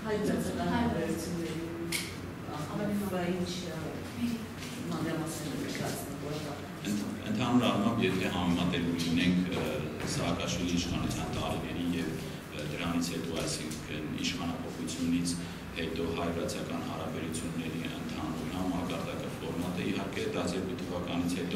հայրացական հարաբերությունների ինչ մանրամասներ Ընդհանուր առմամբ, եթե համեմատելու լինենք Սաակաշվիլի իշխանության տարիների եւ դրանից հետո, այսինքն իշխանափոխությունից հետո հայ-վրացական հարաբերությունների ընդհանուր համակարգը ֆորմատը իհարկե 12 թվականից հետո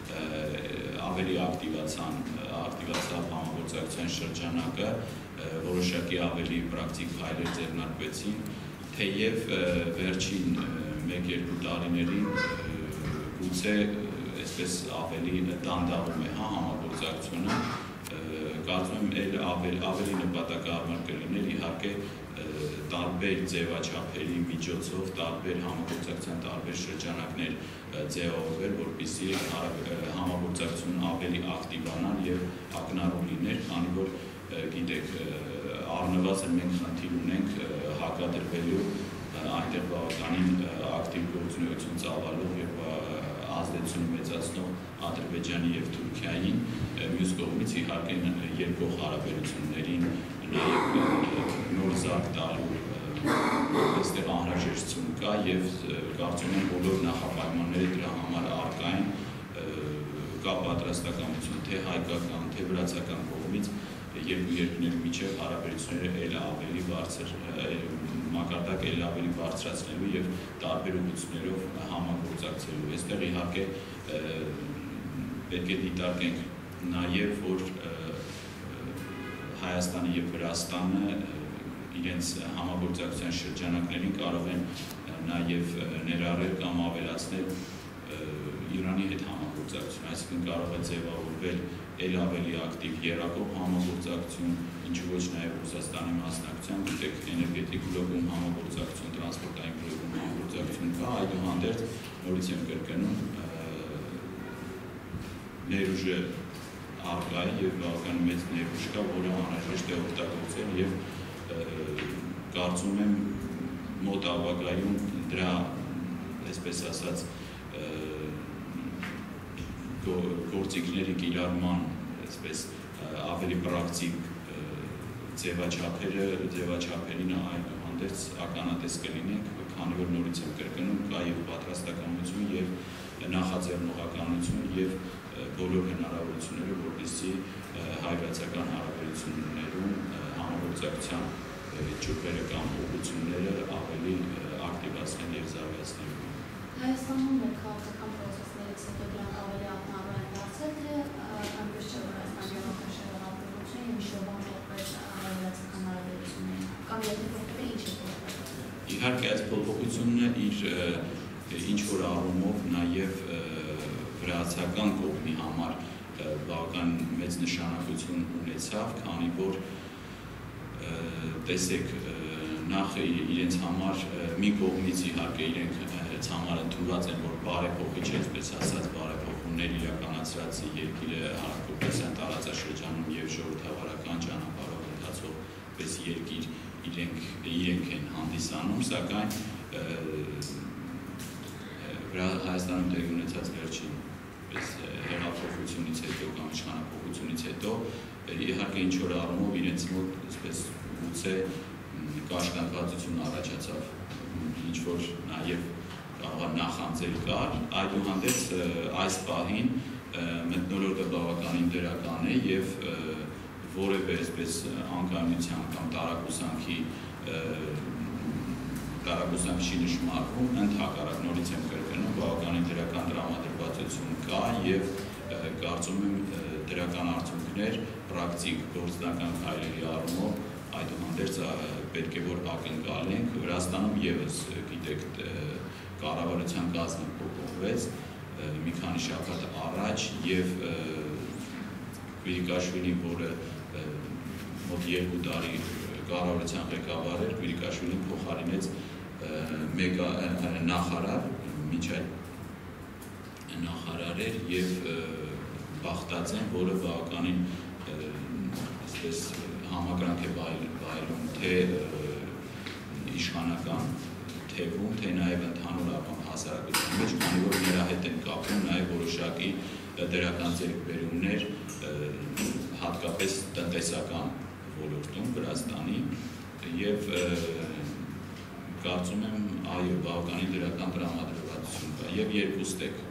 ավելի ակտիվացավ համագործակցության շրջանակը, որոշակի ավելի պրակտիկ հայեր ձեռնարկվեցին, թեև վերջին 1-2 տարիներին գուցե այսպես ավելի դանդաղում է համագործակցությունը, կարծում եմ ավելի նպատակահարմար կլիներ իհարկե տարբեր ձևաչափերի միջոցով, տարբեր համագործակցության տարբեր շրջանակներ ձևավորվել, որպեսզի համագործակցությունն ավելի ակտիվանար եւ ակնառու լիներ, քանի որ գիտեք, առնվազն մենք խնդիր ունենք հակադրվելու այնտեղ բավականին ակտիվ գործունեություն ծավալող եւ ազդեցություն մեծացնող Ադրբեջանի եւ Թուրքիային, մյուս կողմից իհարկե երկկողմ հարաբերություններին նաեւ նոր զարգ տալու այստեղ անհրաժեշտություն կա եւ կարծում եմ բոլոր նախապայմանները դրա համար առկա են, կա պատրաստակամություն թե հայկական, թե վրացական կողմից երկու երկրների միջև հարաբերությունները ել ավելի բարձր մակարդակ ել ավելի բարձրացնելու եւ տարբեր ուղղություններով համագործակցելու։ Այստեղ իհարկե պետք է դիտարկենք նաեւ որ Հայաստանը եւ Վրաստանը իրենց համագործակցության շրջանակներին կարող են նաեւ ներառել կամ ավելացնել Իրանի հետ համագործակցություն, այսինքն կարող է ձևավորվել ել ավելի ակտիվ եռակող համագործակցություն, ինչու ոչ նաև Ռուսաստանի մասնակցությամբ, գիտեք, էներգետիկ բլոկում համագործակցություն, տրանսպորտային բլոկում համագործակցություն կա, այդուհանդերձ նորից եմ կրկնում ներուժը առկա է եւ բավական մեծ ներուժ կա, որը անհրաժեշտ է օգտագործել եւ կարծում եմ մոտ ապագայում դրա, այսպես ասած, գործիքների կիրառման ավելի պրակտիկ ձևաչափերին այդուհանդերձ ականատես կլինենք, քանի որ նորից եմ կրկնում, կա եւ պատրաստակամություն եւ նախաձեռնողականություն եւ բոլոր հնարավորությունները, որպեսզի հայ-վրացական հարաբերություններում համագործակցության ճյուղերը կամ ուղղությունները ավելի ակտիվացնել եւ զարգացնել։ Հայաստանում քաղաքական պրոցեսներից հետո դրանք ավելի ակնառու են դարձել, թե այնպես չէ, որ Հայաստանի demokratական հեղափոխությունը իմիջովան փոխվեց հայ-վրացական հարաբերություններին, կամ եթե փոխվել է, ինչ է փոխվել։ Իհարկե այս փոփոխությունը իր ինչ-որ առումով նաև վրացական կողմի համար բավական մեծ նշանակություն ունեցավ, քանի որ տեսեք նախ իրենց համար մի կողմից իհարկե իրենք համար ընդունված են, որ բարեփոխիչ է, այսպես ասած, բարեփոխումներ իրականացրած երկիրը հակոպեսյան տարածաշրջանում եւ ժողովրդավարական ճանապարհով ընթացող պես երկիր իրենք են հանդիսանում, սակայն Հայաստանում տեղի ունեցած վերջին հեղափոխությունից հետո կամ իշխանափոխությունից հետո իհարկե ինչ-որ առումով իրենց մոտ այսպես գուցե կաշկանդվածություն առաջացավ, ինչ-որ նաեւ կարող նախանձել կար, այդուհանդերձ այս պահին մթնոլորտը բավականին դրական է եւ որևէ այսպես անկայունության կամ տարակուսանքի չի նշмарվում, ընդհակառակ նորից եմ կրկնում, բավականին դրական տրամադրվածություն կա եւ կարծում եմ դրական արդյունքներ պրակտիկ գործնական քայլերի առումով այդուհանդերձ պետք է որ ակնկալենք։ Վրաստանում եւս գիտեք կառավարության կազմը փոփոխվեց մի քանի շաբաթ առաջ եւ Կվիրիկաշվիլին, որը մոտ 2 տարի կառավարության ղեկավար էր, Կվիրիկաշվիլին փոխարինեց մեկ նախարար, միջ այդ նախարար էր եւ Բախտաձեն, որը բավականին այսպես համակրանք է վայելում թե իշխանական թևում, թե նաև ընդհանուր առմամբ հասարակության մեջ, քանի որ նրա հետ են կապում նաև որոշակի դրական ձեռքբերումներ, հատկապես տնտեսական ոլորտում Վրաստանի եւ կարծում եմ այո բավականին դրական տրամադրվածություն կա եւ երկու ստեկ